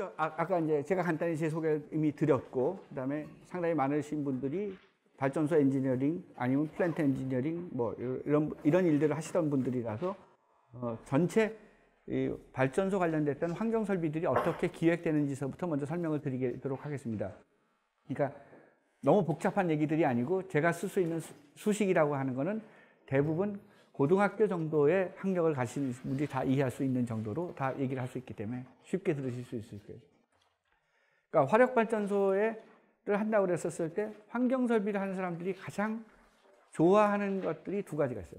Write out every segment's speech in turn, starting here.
먼저 아까 이제 제가 간단히 제 소개를 이미 드렸고, 그다음에 상당히 많으신 분들이 발전소 엔지니어링 아니면 플랜트 엔지니어링 뭐 이런 일들을 하시던 분들이라서 전체 이 발전소 관련됐던 환경 설비들이 어떻게 기획되는지서부터 먼저 설명을 드리도록 하겠습니다. 그러니까 너무 복잡한 얘기들이 아니고 제가 쓸 수 있는 수식이라고 하는 거는 대부분 고등학교 정도의 학력을 가진 분들이 다 이해할 수 있는 정도로 다 얘기를 할 수 있기 때문에 쉽게 들으실 수 있을 거예요. 그러니까 화력발전소를 한다고 그랬었을 때 환경 설비를 하는 사람들이 가장 좋아하는 것들이 두 가지가 있어요.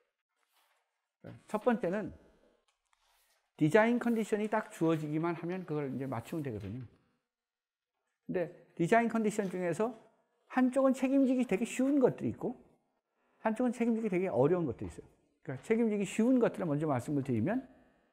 첫 번째는 디자인 컨디션이 딱 주어지기만 하면 그걸 이제 맞추면 되거든요. 근데 디자인 컨디션 중에서 한쪽은 책임지기 되게 쉬운 것들이 있고 한쪽은 책임지기 되게 어려운 것들이 있어요. 그러니까 책임지기 쉬운 것들을 먼저 말씀을 드리면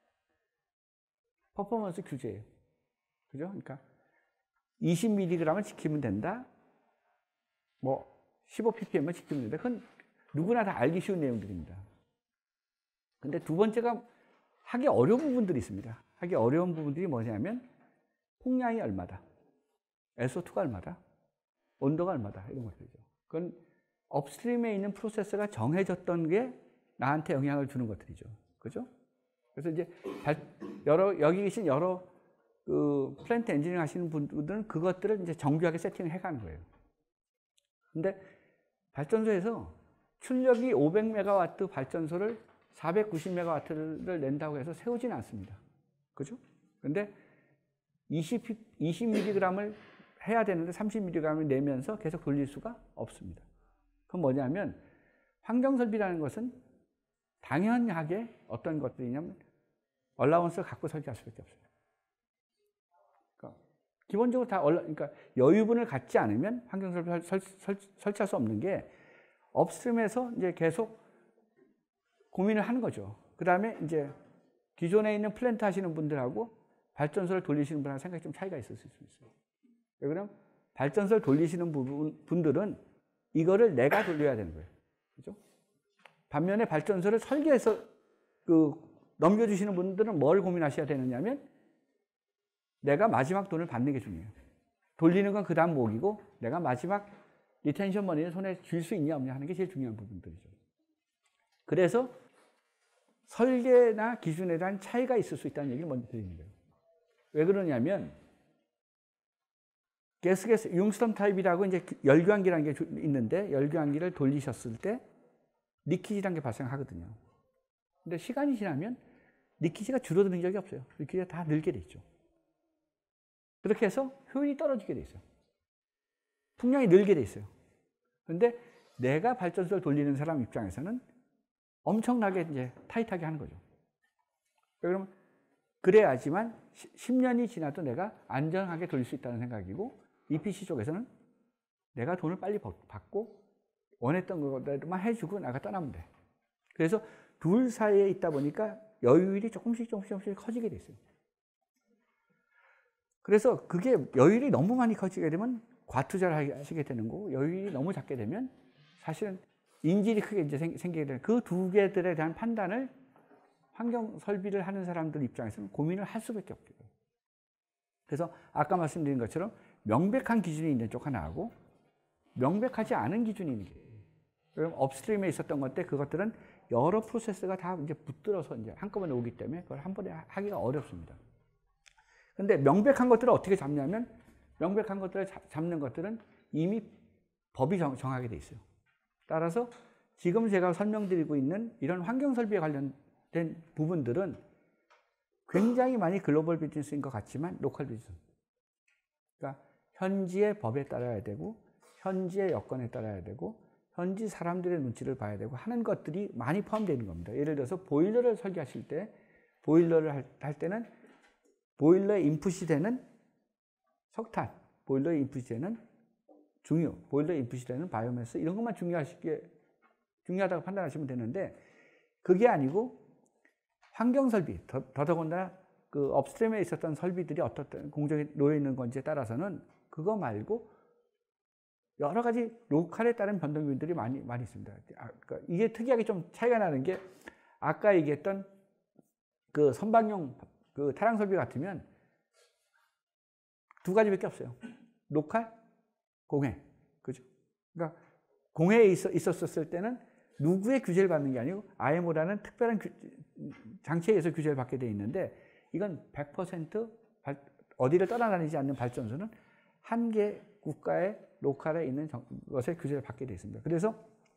퍼포먼스 규제예요. 그죠? 그러니까 20mg을 지키면 된다. 뭐 15ppm을 지키면 된다. 그건 누구나 다 알기 쉬운 내용들입니다. 근데 두 번째가 하기 어려운 부분들이 있습니다. 하기 어려운 부분들이 뭐냐면 풍량이 얼마다, SO2가 얼마다, 온도가 얼마다 이런 것들이죠. 그건 업스트림에 있는 프로세서가 정해졌던 게 나한테 영향을 주는 것들이죠. 그죠? 그래서 이제 여기 계신 여러 그 플랜트 엔지니어링 하시는 분들은 그것들을 이제 정교하게 세팅을 해가는 거예요. 근데 발전소에서 출력이 500메가와트 발전소를 490메가와트를 낸다고 해서 세우지는 않습니다. 그죠? 근데 20mg을 해야 되는데 30mg을 내면서 계속 돌릴 수가 없습니다. 그건 뭐냐면 환경설비라는 것은 당연하게 어떤 것들이냐면 얼라운스를 갖고 설계할 수밖에 없어요. 그러니까 기본적으로 다 그러니까 여유분을 갖지 않으면 환경설비를 설치할 수 없는 게 업스트림에서 이제 계속 고민을 하는 거죠. 그 다음에 이제 기존에 있는 플랜트 하시는 분들하고 발전소를 돌리시는 분하고 생각이 좀 차이가 있을 수 있어요. 왜 그러면 발전소를 돌리시는 분들은 이거를 내가 돌려야 되는 거예요. 그죠? 반면에 발전소를 설계해서 넘겨주시는 분들은 뭘 고민하셔야 되느냐면 내가 마지막 돈을 받는 게 중요해요. 돌리는 건 그 다음 목이고 내가 마지막 리텐션 머니를 손에 쥘 수 있냐 없냐 하는 게 제일 중요한 부분들이죠. 그래서 설계나 기준에 대한 차이가 있을 수 있다는 얘기를 먼저 드리는 거예요. 왜 그러냐면 가스 융스턴 타입이라고 이제 열교환기라는 게 있는데 열교환기를 돌리셨을 때 리키지라는 게 발생하거든요. 근데 시간이 지나면 리키지가 줄어드는 적이 없어요. 리키지가 다 늘게 돼 있죠. 그렇게 해서 효율이 떨어지게 돼 있어요. 풍량이 늘게 돼 있어요. 그런데 내가 발전소를 돌리는 사람 입장에서는 엄청나게 이제 타이트하게 하는 거죠. 그러면 그래야지만 10년이 지나도 내가 안전하게 돌릴 수 있다는 생각이고 EPC 쪽에서는 내가 돈을 빨리 받고 원했던 것들만 해주고 나가 떠나면 돼. 그래서 둘 사이에 있다 보니까 여유율이 조금씩 커지게 돼 있어요. 그래서 그게 여유율이 너무 많이 커지게 되면 과투자를 하시게 되는 거고 여유율이 너무 작게 되면 사실은 인질이 크게 이제 생기게 되는 그 두 개들에 대한 판단을 환경 설비를 하는 사람들 입장에서는 고민을 할 수밖에 없게 돼요. 그래서 아까 말씀드린 것처럼 명백한 기준이 있는 쪽 하나하고 명백하지 않은 기준이 있는 게 그럼 업스트림에 있었던 것 때 그것들은 여러 프로세스가 다 이제 붙들어서 이제 한꺼번에 오기 때문에 그걸 한 번에 하기가 어렵습니다. 근데 명백한 것들을 어떻게 잡냐면 명백한 것들을 잡는 것들은 이미 법이 정하게 돼 있어요. 따라서 지금 제가 설명드리고 있는 이런 환경 설비에 관련된 부분들은 굉장히 많이 글로벌 비즈니스인 것 같지만 로컬 비즈니스. 그러니까 현지의 법에 따라야 되고 현지의 여건에 따라야 되고 현지 사람들의 눈치를 봐야 되고 하는 것들이 많이 포함되어 있는 겁니다. 예를 들어서 보일러를 설계하실 때 보일러를 할 때는 보일러에 인풋이 되는 석탄, 보일러에 인풋이 되는 중유, 보일러에 인풋이 되는 바이오매스 이런 것만 중요하다고 판단하시면 되는데 그게 아니고 환경 설비, 더더군다나 그 업스트림에 있었던 설비들이 어떤 공정에 놓여 있는 건지에 따라서는 그거 말고 여러 가지 로컬에 따른 변동 요인들이 많이 있습니다. 그러니까 이게 특이하게 좀 차이가 나는 게 아까 얘기했던 그 선박용 그 타랑 설비 같으면 두 가지밖에 없어요. 로컬, 공해. 그죠? 그러니까 공해에 있었을 때는 누구의 규제를 받는 게 아니고 IMO라는 특별한 장치에 의해서 규제를 받게 돼 있는데 이건 100% 어디를 떠나다니지 않는 발전소는 한 개 국가의 로컬에 있는 것에 규제를 받게 돼 있습니다. 그래서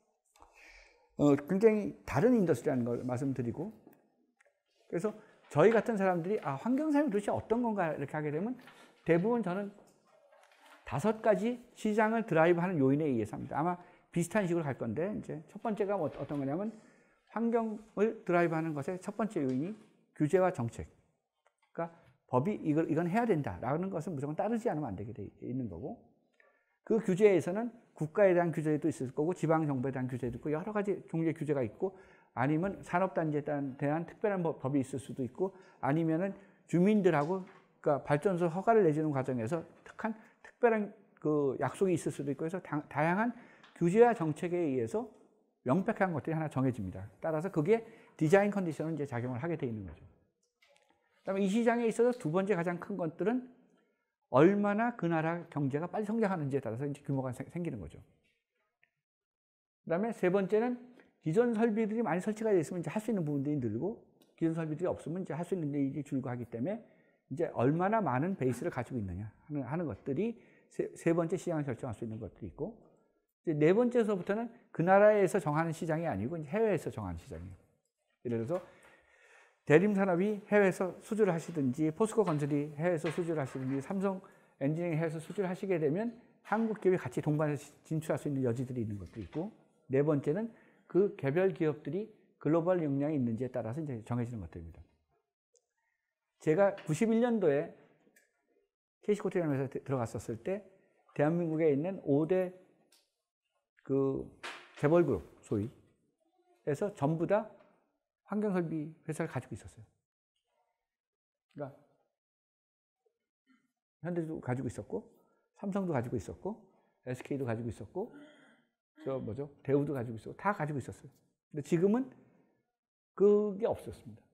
굉장히 다른 인더스트리라는 걸 말씀드리고 그래서 저희 같은 사람들이 환경사회 도대체 어떤 건가 이렇게 하게 되면 대부분 저는 5가지 시장을 드라이브하는 요인에 의해서 합니다. 아마 비슷한 식으로 갈 건데 이제 첫 번째가 어떤 거냐면 환경을 드라이브하는 것의 첫 번째 요인이 규제와 정책. 그러니까 법이 이건 해야 된다라는 것은 무조건 따르지 않으면 안 되게 돼 있는 거고 그 규제에서는 국가에 대한 규제도 있을 거고 지방 정부에 대한 규제도 있고 여러 가지 종류의 규제가 있고 아니면 산업단지에 대한 특별한 법이 있을 수도 있고 아니면은 주민들하고 그러니까 발전소 허가를 내주는 과정에서 특별한 그 약속이 있을 수도 있고 해서 다양한 규제와 정책에 의해서 명백한 것들이 하나 정해집니다. 따라서 그게 디자인 컨디션은 이제 작용을 하게 돼 있는 거죠. 그다음에 이 시장에 있어서 두 번째 가장 큰 것들은 얼마나 그 나라 경제가 빨리 성장하는지에 따라서 이제 규모가 생기는 거죠. 그다음에 세 번째는 기존 설비들이 많이 설치가 되어 있으면 이제 할 수 있는 부분들이 늘고 기존 설비들이 없으면 이제 할 수 있는 일이 줄고 하기 때문에 이제 얼마나 많은 베이스를 가지고 있느냐 하는 것들이 세 번째 시장을 결정할 수 있는 것들이 있고 이제 네 번째서부터는 그 나라에서 정하는 시장이 아니고 이제 해외에서 정하는 시장이에요. 예를 들어서 대림산업이 해외에서 수주를 하시든지 포스코 건설이 해외에서 수주를 하시든지 삼성 엔지니어링이 해외에서 수주를 하시게 되면 한국 기업이 같이 동반해서 진출할 수 있는 여지들이 있는 것도 있고 네 번째는 그 개별 기업들이 글로벌 역량이 있는지에 따라서 이제 정해지는 것들입니다. 제가 91년도에 KC코트라는 회사에 들어갔었을 때 대한민국에 있는 5대 그 재벌그룹 소위에서 전부 다 환경설비 회사를 가지고 있었어요. 그러니까 현대도 가지고 있었고 삼성도 가지고 있었고 SK도 가지고 있었고 대우도 가지고 있었고 다 가지고 있었어요. 근데 지금은 그게 없었습니다.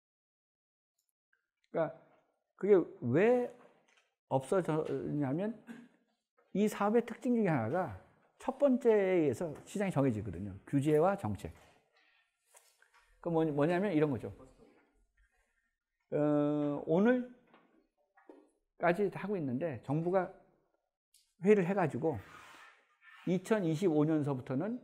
그러니까 그게 왜 없어졌냐면 이 사업의 특징 중에 하나가 첫 번째에 의해서 시장이 정해지거든요. 규제와 정책. 그 뭐냐면 이런 거죠. 오늘까지 하고 있는데 정부가 회의를 해가지고 2025년서부터는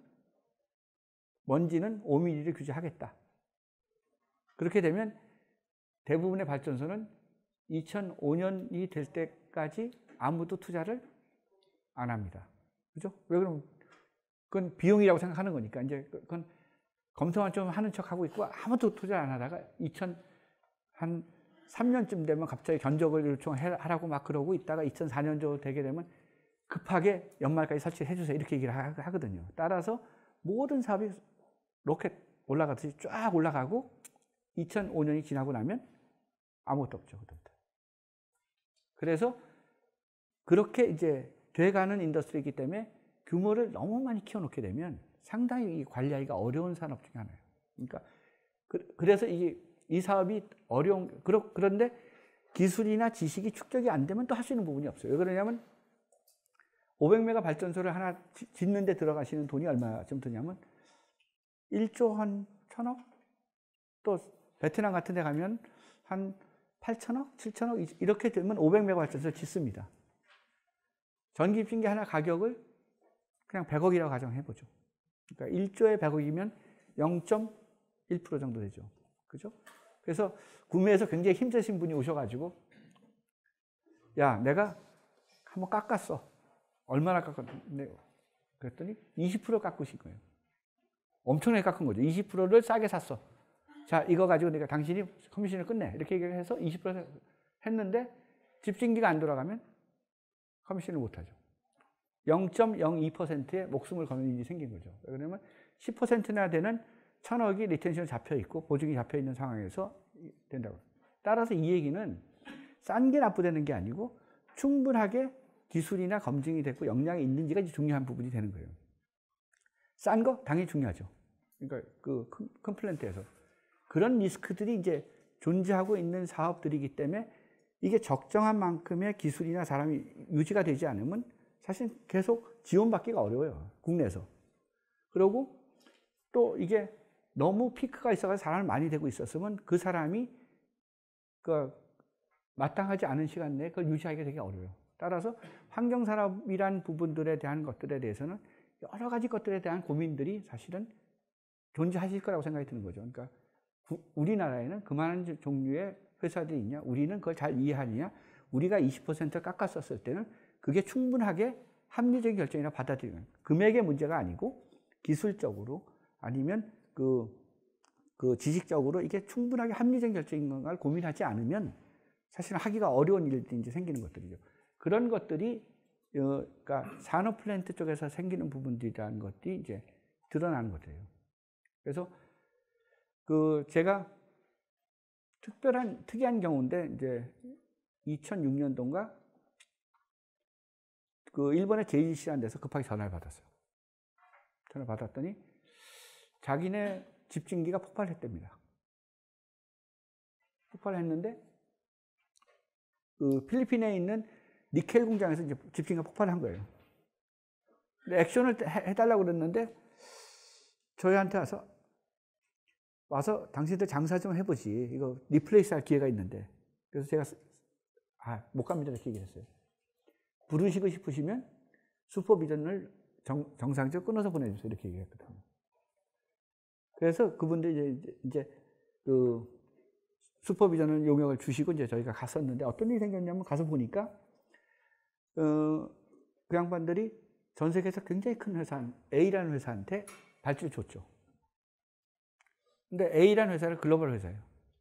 먼지는 5mm를 규제하겠다. 그렇게 되면 대부분의 발전소는 2005년이 될 때까지 아무도 투자를 안 합니다. 그죠? 왜 그러면 그건 비용이라고 생각하는 거니까 이제 그건 검토만 좀 하는 척 하고 있고 아무도 투자 안 하다가 한 3년쯤 되면 갑자기 견적을 요청하라고 막 그러고 있다가 2004년 정도 되게 되면 급하게 연말까지 설치해 주세요 이렇게 얘기를 하거든요. 따라서 모든 사업이 로켓 올라가듯이 쫙 올라가고 2005년이 지나고 나면 아무것도 없죠. 그때부터. 그래서 그렇게 이제 돼가는 인더스트리이기 때문에 규모를 너무 많이 키워놓게 되면 상당히 관리하기가 어려운 산업 중에 하나예요. 그러니까 그래서 이 사업이 그런데 기술이나 지식이 축적이 안 되면 또 할 수 있는 부분이 없어요. 왜 그러냐면 500메가 발전소를 하나 짓는 데 들어가시는 돈이 얼마쯤 드냐면 1조 한 1,000억? 또 베트남 같은 데 가면 한 8,000억? 7,000억? 이렇게 되면 500메가 발전소를 짓습니다. 전기입신기 하나 가격을 그냥 100억이라고 가정해보죠. 그러니까 1조에 100억이면 0.1% 정도 되죠. 그죠? 그래서 구매해서 굉장히 힘드신 분이 오셔가지고 야, 내가 한번 깎았어. 얼마나 깎았는데 그랬더니 20% 깎으신 거예요. 엄청나게 깎은 거죠. 20%를 싸게 샀어. 자, 이거 가지고 내가 당신이 커미션을 끝내. 이렇게 얘기를 해서 20% 했는데 집진기가 안 돌아가면 커미션을 못하죠. 0.02%의 목숨을 거는 일이 생긴 거죠. 왜냐하면 10%나 되는 1,000억이 리텐션 잡혀 있고 보증이 잡혀 있는 상황에서 된다고. 따라서 이 얘기는 싼 게 나쁘다는 게 아니고 충분하게 기술이나 검증이 됐고 역량이 있는지가 중요한 부분이 되는 거예요. 싼 거 당연히 중요하죠. 그러니까 그 큰 플랜트에서 그런 리스크들이 이제 존재하고 있는 사업들이기 때문에 이게 적정한 만큼의 기술이나 사람이 유지가 되지 않으면 사실 계속 지원받기가 어려워요. 국내에서. 그리고 또 이게 너무 피크가 있어서 사람을 많이 되고 있었으면 그 사람이 그 마땅하지 않은 시간 내에 그걸 유지하기가 되게 어려워요. 따라서 환경산업이란 부분들에 대한 것들에 대해서는 여러 가지 것들에 대한 고민들이 사실은 존재하실 거라고 생각이 드는 거죠. 그러니까 우리나라에는 그만한 종류의 회사들이 있냐? 우리는 그걸 잘 이해하느냐? 우리가 20% 깎았었을 때는 그게 충분하게 합리적인 결정이라 받아들이는 금액의 문제가 아니고 기술적으로 아니면 그 지식적으로 이게 충분하게 합리적인 결정인 건가를 고민하지 않으면 사실은 하기가 어려운 일들이 이제 생기는 것들이죠. 그런 것들이 그러니까 산업 플랜트 쪽에서 생기는 부분들이라는 것들이 이제 드러나는 것들이에요. 그래서 제가 특이한 경우인데 이제 2006년도인가 일본의 JGC라는 데서 급하게 전화를 받았어요. 전화를 받았더니 자기네 집진기가 폭발했답니다. 폭발했는데 필리핀에 있는 니켈 공장에서 이제 집진기가 폭발한 거예요. 근데 액션을 해달라고 그랬는데 저희한테 와서 당신들 장사 좀 해보지. 이거 리플레이스 할 기회가 있는데. 그래서 제가 못 갑니다 이렇게 얘기했어요. 부르시고 싶으시면 슈퍼비전을 정상적으로 끊어서 보내주세요 이렇게 얘기했거든요. 그래서 그분들이 이제 슈퍼비전을 용역을 주시고 이제 저희가 갔었는데 어떤 일이 생겼냐면 가서 보니까 그 양반들이 전 세계에서 굉장히 큰 회사 A라는 회사한테 발주를 줬죠. 근데 A라는 회사는 글로벌 회사예요.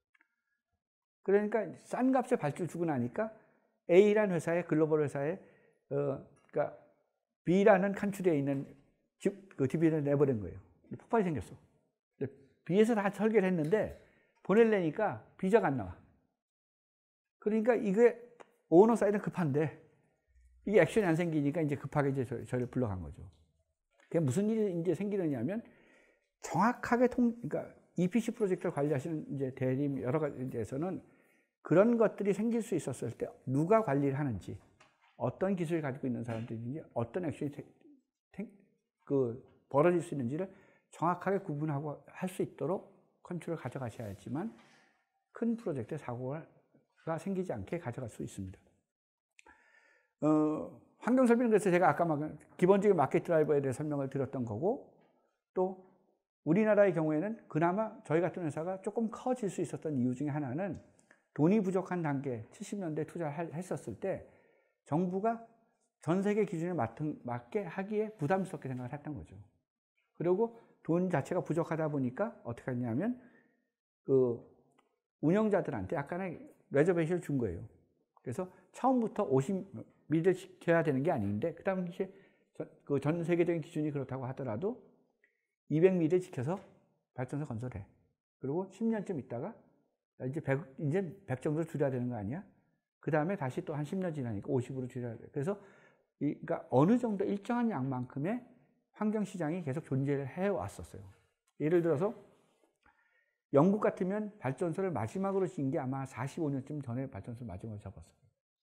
그러니까 싼 값에 발주를 주고 나니까 A라는 회사에 글로벌 회사에 그러니까 B라는 칸츄리에 있는 그 디비전을 내버린 거예요. 폭발이 생겼어. B에서 다 설계를 했는데 보내려니까 비자가 안 나와. 그러니까 이게 오너 사이드는 급한데 이게 액션이 안 생기니까 이제 급하게 이제 저를 불러간 거죠. 그게 무슨 일이 이제 생기느냐면 정확하게 그러니까 EPC 프로젝트를 관리하시는 이제 대림 여러 가지에서는 그런 것들이 생길 수 있었을 때 누가 관리를 하는지, 어떤 기술을 가지고 있는 사람들인지, 어떤 액션이 벌어질 수 있는지를 정확하게 구분하고 할 수 있도록 컨트롤을 가져가셔야지만 큰 프로젝트에 사고가 생기지 않게 가져갈 수 있습니다. 환경설비는 그래서 제가 아까 기본적인 마켓 드라이버에 대해 설명을 드렸던 거고, 또 우리나라의 경우에는 그나마 저희 같은 회사가 조금 커질 수 있었던 이유 중에 하나는 돈이 부족한 단계 70년대 투자를 했었을 때 정부가 전 세계 기준에 맞게 하기에 부담스럽게 생각을 했던 거죠. 그리고 돈 자체가 부족하다 보니까 어떻게 했냐면 운영자들한테 약간의 레저베이션을 준 거예요. 그래서 처음부터 50미를 지켜야 되는 게 아닌데 그 당시에 전 세계적인 기준이 그렇다고 하더라도 200미를 지켜서 발전소 건설해. 그리고 10년쯤 있다가 이제 100 정도 줄여야 되는 거 아니야? 그 다음에 다시 또 한 10년 지나니까 50으로 줄여야 돼. 그래서 그러니까 어느 정도 일정한 양만큼의 환경시장이 계속 존재를 해왔었어요. 예를 들어서 영국 같으면 발전소를 마지막으로 지은 게 아마 45년쯤 전에 발전소를 마지막으로 잡았어요.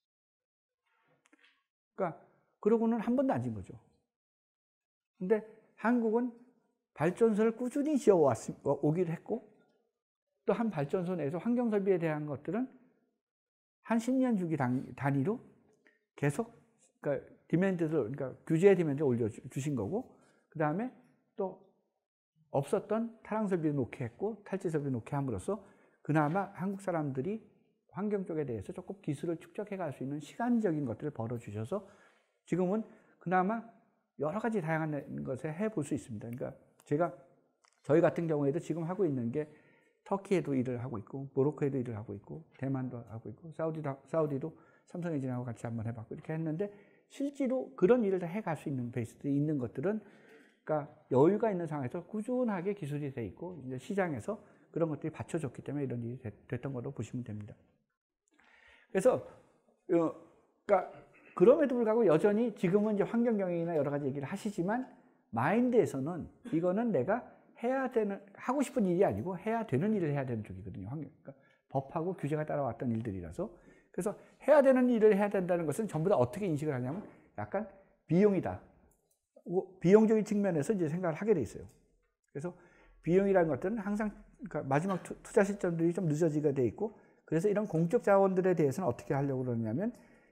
그러니까 그러고는 한 번도 안 진 거죠. 근데 한국은 발전소를 꾸준히 지어오기를 했고 또 한 발전소 내에서 환경설비에 대한 것들은 한 10년 주기 단위로 계속 그러니까 그러니까 규제의 디맨드를 올려주신 거고 그 다음에 또 없었던 타랑설비를 놓게 했고 탈지설비를 놓게 함으로써 그나마 한국 사람들이 환경 쪽에 대해서 조금 기술을 축적해 갈 수 있는 시간적인 것들을 벌어주셔서 지금은 그나마 여러 가지 다양한 것을 해볼 수 있습니다. 그러니까 저희 같은 경우에도 지금 하고 있는 게 터키에도 일을 하고 있고 모로코에도 일을 하고 있고 대만도 하고 있고 사우디도 삼성엔진하고 같이 한번 해봤고 이렇게 했는데 실제로 그런 일을 다 해갈 수 있는 베이스들이 있는 것들은 그러니까 여유가 있는 상황에서 꾸준하게 기술이 돼 있고 이제 시장에서 그런 것들이 받쳐줬기 때문에 이런 일이 됐던 걸로 보시면 됩니다. 그래서 그러니까 그럼에도 불구하고 여전히 지금은 이제 환경 경영이나 여러 가지 얘기를 하시지만 마인드에서는 이거는 내가 하고 싶은 일이 아니고 해야 되는 일을 해야 되는 쪽이거든요. 그러니까 법하고 규제가 따라왔던 일들이라서 그래서 해야 되는 일을 해야 된다는 것은 전부 다 어떻게 인식을 하냐면 약간 비용이다. 비용적인 측면에서 이제 생각을 하게 돼 있어요. 그래서 비용이라는 것들은 항상 그러니까 마지막 투자 시점들이 좀 늦어지게 돼 있고, 그래서 이런 공적 자원들에 대해서는 어떻게 하려고 그러냐면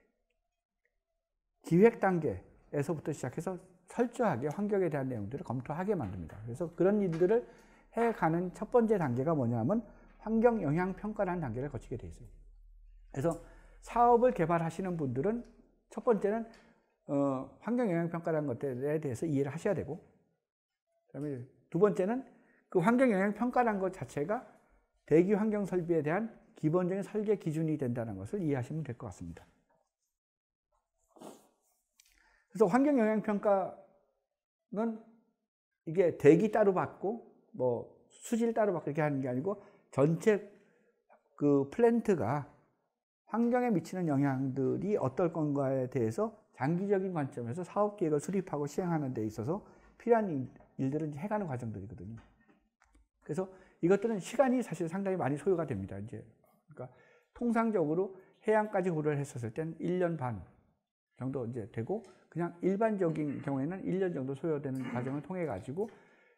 기획 단계에서부터 시작해서 철저하게 환경에 대한 내용들을 검토하게 만듭니다. 그래서 그런 일들을 해가는 첫 번째 단계가 뭐냐면 환경 영향 평가라는 단계를 거치게 돼 있어요. 그래서 사업을 개발하시는 분들은 첫 번째는 환경 영향 평가라는 것들에 대해서 이해를 하셔야 되고, 그다음에 두 번째는 그 환경 영향 평가라는 것 자체가 대기 환경 설비에 대한 기본적인 설계 기준이 된다는 것을 이해하시면 될 것 같습니다. 그래서 환경 영향 평가는 이게 대기 따로 받고 뭐 수질 따로 받고 이렇게 하는 게 아니고 전체 그 플랜트가 환경에 미치는 영향들이 어떨 건가에 대해서 장기적인 관점에서 사업 계획을 수립하고 시행하는 데 있어서 필요한 일들을 해가는 과정들이거든요. 그래서 이것들은 시간이 사실 상당히 많이 소요가 됩니다. 이제 그러니까 통상적으로 해양까지 고려를 했었을 때는 1년 반 정도 이제 되고, 그냥 일반적인 경우에는 1년 정도 소요되는 과정을 통해 가지고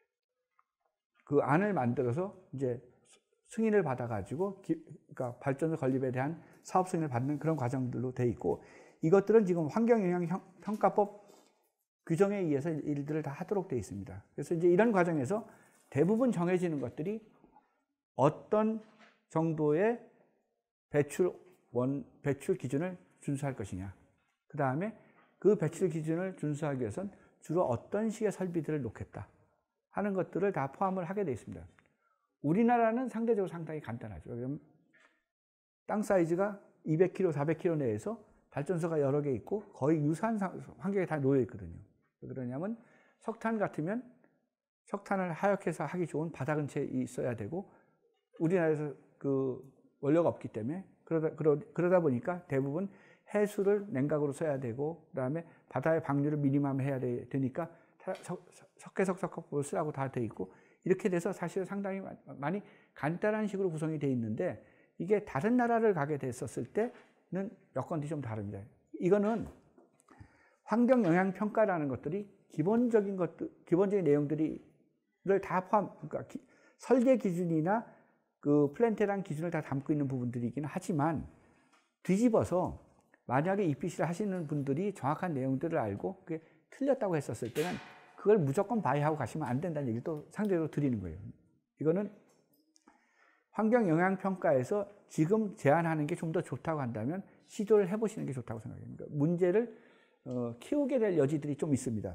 그 안을 만들어서 이제 승인을 받아 가지고 그러니까 발전소 건립에 대한 사업 승인을 받는 그런 과정들로 돼 있고, 이것들은 지금 환경영향평가법 규정에 의해서 일들을 다 하도록 돼 있습니다. 그래서 이제 이런 과정에서 대부분 정해지는 것들이 어떤 정도의 배출 기준을 준수할 것이냐, 그 다음에 그 배출 기준을 준수하기 위해서는 주로 어떤 식의 설비들을 놓겠다 하는 것들을 다 포함을 하게 되어 있습니다. 우리나라는 상대적으로 상당히 간단하죠. 그럼 땅 사이즈가 200km, 400km 내에서 발전소가 여러 개 있고 거의 유사한 환경에 다 놓여 있거든요. 왜 그러냐면 석탄 같으면 석탄을 하역해서 하기 좋은 바다 근처에 있어야 되고, 우리나라에서 그 원료가 없기 때문에 그러다 보니까 대부분 해수를 냉각으로 써야 되고, 그다음에 바다의 방류를 미니멈 해야 되니까 석회석석을 쓰라고 다 돼 있고, 이렇게 돼서 사실 상당히 많이 간단한 식으로 구성이 돼 있는데, 이게 다른 나라를 가게 됐었을 때는 여건이 좀 다릅니다. 이거는 환경 영향 평가라는 것들이 기본적인 내용들을 다 그러니까 설계 기준이나 그 플랜트라는 기준을 다 담고 있는 부분들이긴 하지만, 뒤집어서 만약에 EPC를 하시는 분들이 정확한 내용들을 알고 그게 틀렸다고 했었을 때는 그걸 무조건 바이하고 가시면 안 된다는 얘기를 또 상대적으로 드리는 거예요. 이거는 환경 영향 평가에서 지금 제안하는 게 좀 더 좋다고 한다면 시도를 해보시는 게 좋다고 생각합니다. 문제를 키우게 될 여지들이 좀 있습니다.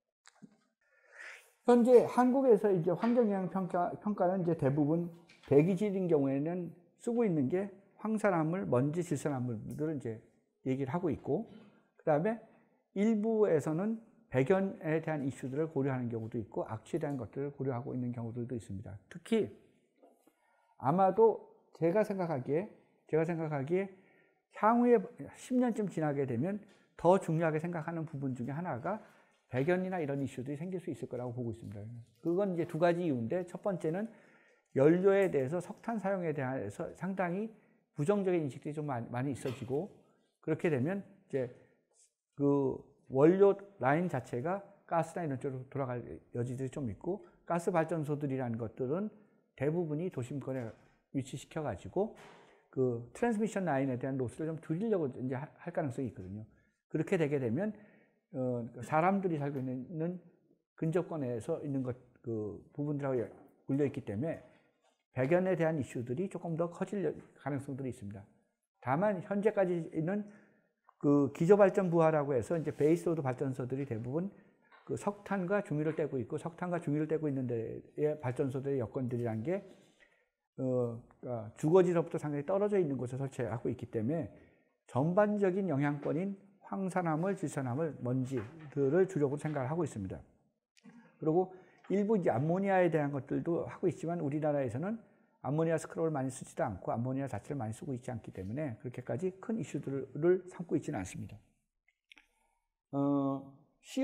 현재 한국에서 이제 환경 영향 평가는 이제 대부분 대기질인 경우에는 쓰고 있는 게 황산화물, 먼지, 질산화물들을 이제 얘기를 하고 있고, 그 다음에 일부에서는 배변에 대한 이슈들을 고려하는 경우도 있고 악취에 대한 것들을 고려하고 있는 경우들도 있습니다. 특히 아마도 제가 생각하기에 향후에 10년쯤 지나게 되면 더 중요하게 생각하는 부분 중에 하나가 배변이나 이런 이슈들이 생길 수 있을 거라고 보고 있습니다. 그건 이제 두 가지 이유인데, 첫 번째는 연료에 대해서 석탄 사용에 대해서 상당히 부정적인 인식들이 좀 많이 있어지고, 그렇게 되면 이제 그 원료 라인 자체가 가스나 이런 쪽으로 돌아갈 여지들이 좀 있고, 가스 발전소들이라는 것들은 대부분이 도심권에 위치시켜 가지고 그 트랜스미션 라인에 대한 로스를 좀 줄이려고 이제 할 가능성이 있거든요. 그렇게 되게 되면 사람들이 살고 있는 근접권에서 있는 그 부분들하고 물려 있기 때문에 배변에 대한 이슈들이 조금 더 커질 가능성들이 있습니다. 다만 현재까지 있는 그 기저발전부하라고 해서 이제 베이스로드 발전소들이 대부분 그 석탄과 중유를 떼고 있고, 석탄과 중유를 떼고 있는 데의 발전소들의 여건들이란 게 그러니까 주거지로부터 상당히 떨어져 있는 곳에 설치하고 있기 때문에 전반적인 영향권인 황산화물, 질산화물, 먼지들을 주력으로 생각을 하고 있습니다. 그리고 일부 이제 암모니아에 대한 것들도 하고 있지만, 우리나라에서는 암모니아 스크럽을 많이 쓰지도 않고 암모니아 자체를 많이 쓰고 있지 않기 때문에 그렇게까지 큰 이슈들을 삼고 있지는 않습니다.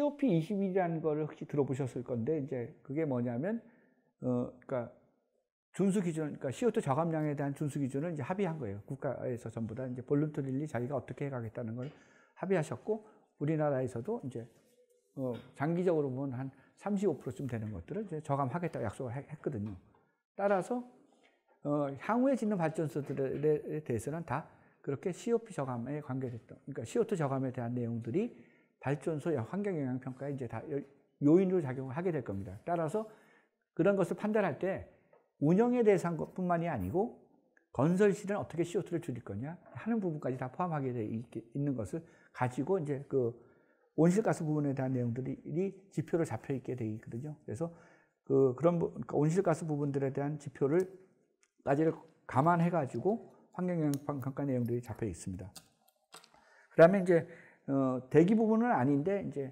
COP21이라는 거를 혹시 들어보셨을 건데, 이제 그게 뭐냐면, 그러니까 준수 기준, 그러니까 CO2 저감량에 대한 준수 기준을 이제 합의한 거예요. 국가에서 전부 다 이제 볼런터리리 자기가 어떻게 해가겠다는 걸 합의하셨고, 우리나라에서도 이제 장기적으로 보면 한 35%쯤 되는 것들을 이제 저감하겠다고 약속을 했거든요. 따라서 향후에 짓는 발전소들에 대해서는 다 그렇게 CO2 저감에 관계됐던, 그러니까 CO2 저감에 대한 내용들이 발전소 환경영향평가에 이제 다 요인으로 작용을 하게 될 겁니다. 따라서 그런 것을 판단할 때 운영에 대해서 한 것뿐만이 아니고 건설 시는 어떻게 CO2를 줄일 거냐 하는 부분까지 다 포함하게 돼 있는 것을 가지고 이제 그 온실가스 부분에 대한 내용들이 지표로 잡혀 있게 돼 있거든요. 그래서 그런 그러니까 온실가스 부분들에 대한 지표를까지를 감안해 가지고 환경영향평가 내용들이 잡혀 있습니다. 그다음에 이제 대기 부분은 아닌데 이제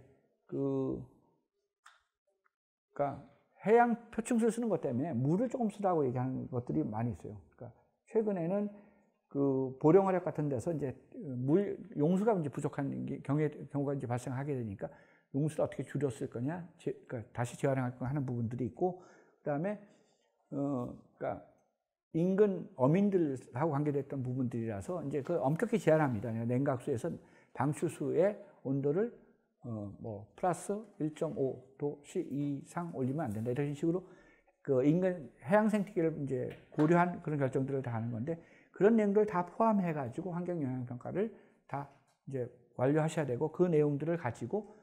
그러니까 해양 표층수를 쓰는 것 때문에 물을 조금 쓰라고 얘기하는 것들이 많이 있어요. 그러니까 최근에는 그 보령화력 같은 데서 이제 물 용수가 이제 부족한 경우가 이제 발생하게 되니까 용수를 어떻게 줄였을 거냐, 그러니까 다시 재활용할 거 하는 부분들이 있고, 그다음에 그러니까 인근 어민들하고 관계됐던 부분들이라서 이제 그 엄격히 제한합니다. 냉각수에서 방출수의 온도를 뭐 플러스 1.5도 이상 올리면 안 된다. 이런 식으로 그 인근 해양 생태계를 이제 고려한 그런 결정들을 다 하는 건데, 그런 내용들을 다 포함해 가지고 환경 영향 평가를 다 이제 완료하셔야 되고, 그 내용들을 가지고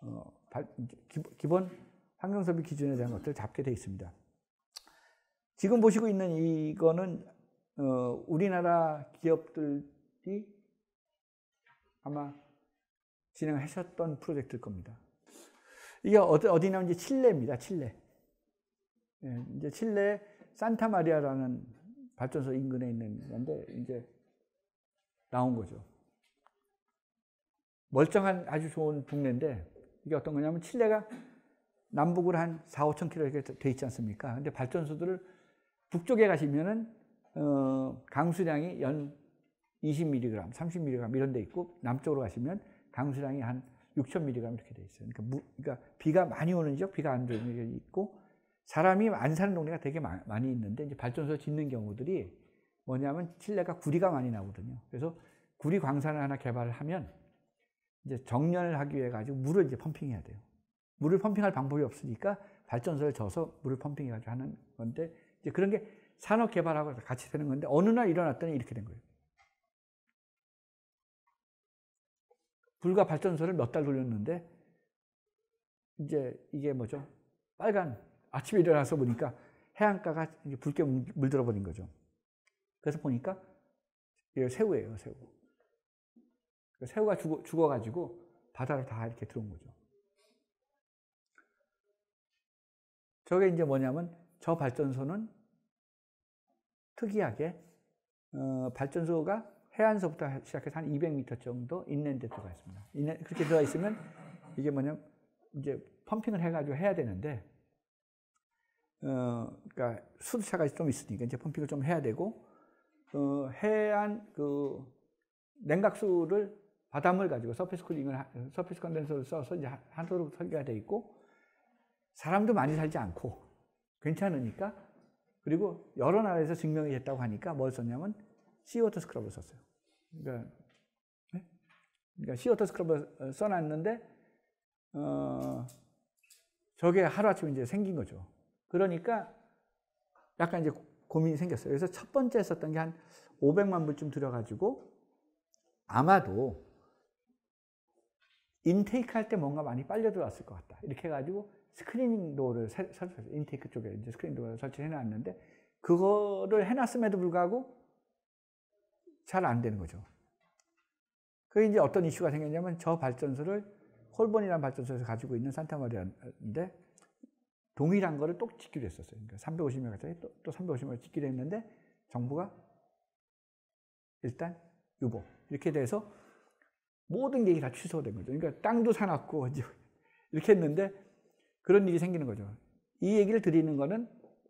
기본 환경 설비 기준에 대한 것들을 잡게 돼 있습니다. 지금 보시고 있는 이거는 우리나라 기업들이 아마 진행하셨던 프로젝트일 겁니다. 이게 어디냐면 이제 칠레입니다. 칠레. 예, 이제 칠레 산타마리아라는 발전소 인근에 있는 건데 이제 나온 거죠. 멀쩡한 아주 좋은 동네인데, 이게 어떤 거냐면 칠레가 남북으로 한 4,000~5,000 km 이렇게 돼 있지 않습니까? 근데 발전소들을 북쪽에 가시면은 강수량이 연 20mg, 30mg 이런 데 있고, 남쪽으로 가시면 강수량이 한 6,000mg 이렇게 돼 있어요. 그러니까 비가 많이 오는 지역, 비가 안 오는 지역이 있고, 사람이 안 사는 동네가 되게 많이 있는데, 이제 발전소 짓는 경우들이 뭐냐면 칠레가 구리가 많이 나오거든요. 그래서 구리 광산을 하나 개발을 하면 이제 정렬을 하기 위해 가지고 물을 이제 펌핑해야 돼요. 물을 펌핑할 방법이 없으니까 발전소를 져서 물을 펌핑해 가지고 하는 건데, 이제 그런 게 산업 개발하고 같이 되는 건데, 어느 날 일어났더니 이렇게 된 거예요. 불과 발전소를 몇 달 돌렸는데 이제 이게 뭐죠? 빨간, 아침에 일어나서 보니까 해안가가 이제 붉게 물들어 버린 거죠. 그래서 보니까 이게 새우예요, 새우. 새우가 죽어가지고 바다로 다 이렇게 들어온 거죠. 저게 이제 뭐냐면, 저 발전소는 특이하게 발전소가 해안서부터 시작해서 한 200m 정도 인랜드에 들어가 있습니다. 그렇게 들어가 있으면 이게 뭐냐면 이제 펌핑을 해가지고 해야 되는데, 그러니까 수도차가 좀 있으니까 이제 펌핑을 좀 해야 되고, 해안 그 냉각수를 바닷물 가지고 서페이스 컨덴서를 써서 이제 하도록 설계가 돼 있고, 사람도 많이 살지 않고 괜찮으니까, 그리고 여러 나라에서 증명이 됐다고 하니까 뭘 썼냐면 시워터 스크럽을 썼어요. 그러니까 시워터 스크럽을 써놨는데 저게 하루아침에 이제 생긴 거죠. 그러니까 약간 이제 고민이 생겼어요. 그래서 첫 번째 썼던 게 한 500만 불쯤 들여가지고, 아마도 인테이크 할 때 뭔가 많이 빨려 들어왔을 것 같다. 이렇게 해가지고 스크리닝 도어를 설치했어요. 인테이크 쪽에 이제 스크리닝 도어를 설치해 놨는데, 그거를 해놨음에도 불구하고 잘 안 되는 거죠. 그게 이제 어떤 이슈가 생겼냐면, 저 발전소를 홀본이라는 발전소에서 가지고 있는 산타마리아인데 동일한 거를 또 짓기로 했었어요. 그러니까 350메가짜리 또 350메가 짓기로 했는데, 정부가 일단 유보 이렇게 돼서 모든 게 다 취소된 거죠. 그러니까 땅도 사놨고 이제 이렇게 했는데 그런 일이 생기는 거죠. 이 얘기를 드리는 거는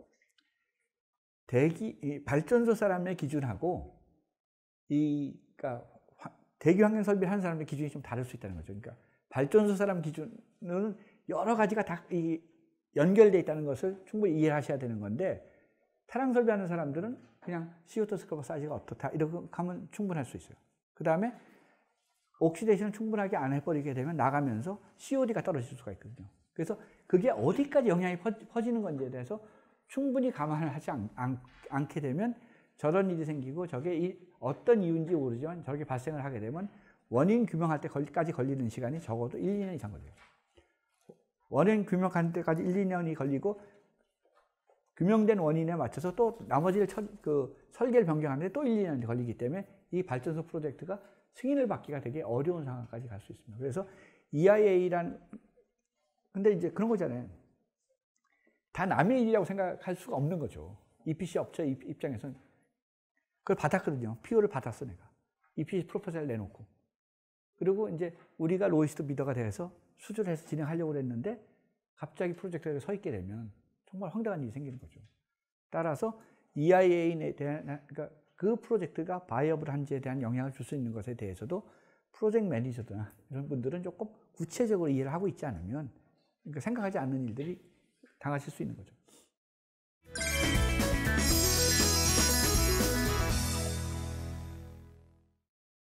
발전소 사람의 기준하고 그러니까 대기 환경 설비를 하는 사람의 기준이 좀 다를 수 있다는 거죠. 그러니까 발전소 사람 기준은 여러 가지가 다 연결되어 있다는 것을 충분히 이해하셔야 되는 건데, 타랑 설비하는 사람들은 그냥 CO2 스크래퍼 사이즈가 어떻다 이렇게 하면 충분할 수 있어요. 그 다음에 옥시데이션을 충분하게 안 해버리게 되면 나가면서 COD가 떨어질 수가 있거든요. 그래서 그게 어디까지 영향이 퍼지는 건지에 대해서 충분히 감안을 하지 않게 되면 저런 일이 생기고 저게 어떤 이유인지 모르지만 저렇게 발생을 하게 되면 원인 규명할 때까지 걸리는 시간이 적어도 1, 2년 이상 걸려요. 원인 규명할 때까지 1, 2년이 걸리고 규명된 원인에 맞춰서 또 나머지를 설계를 변경하는데 또 1, 2년이 걸리기 때문에 이 발전소 프로젝트가 승인을 받기가 되게 어려운 상황까지 갈 수 있습니다. 그래서 EIA란 근데 이제 그런 거잖아요. 다 남의 일이라고 생각할 수가 없는 거죠. EPC 업체 입장에서는 그걸 받았거든요. PO를 받았어 내가. EPC 프로포즈를 내놓고. 그리고 이제 우리가 로이스트 비더가 돼서 수주를 해서 진행하려고 했는데 갑자기 프로젝트가 서 있게 되면 정말 황당한 일이 생기는 거죠. 따라서 EIA에 대한 그러니까 그 프로젝트가 바이어블한지에 대한 영향을 줄 수 있는 것에 대해서도 프로젝트 매니저나 이런 분들은 조금 구체적으로 이해를 하고 있지 않으면 그러니까 생각하지 않는 일들이 당하실 수 있는 거죠.